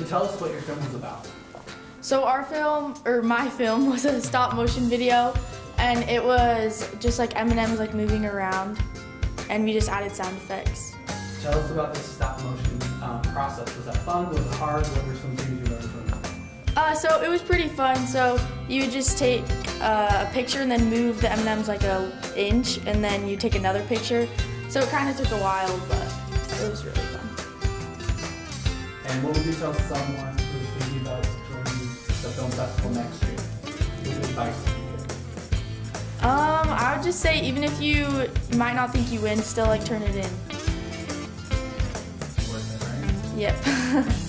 so tell us what your film was about. So our film, or my film, was a stop motion video, and it was just like M&M's like moving around, and we just added sound effects. Tell us about this stop motion process. Was that fun? Was it hard? What were some things you learned from it? So it was pretty fun. So you would just take a picture and then move the M&Ms like an inch, and then you take another picture. So it kind of took a while, but it was really fun. And what would you tell someone who's thinking about joining the film festival next year? What advice would you give? I would just say, even if you might not think you win, still like turn it in. Worth it, right? Yep.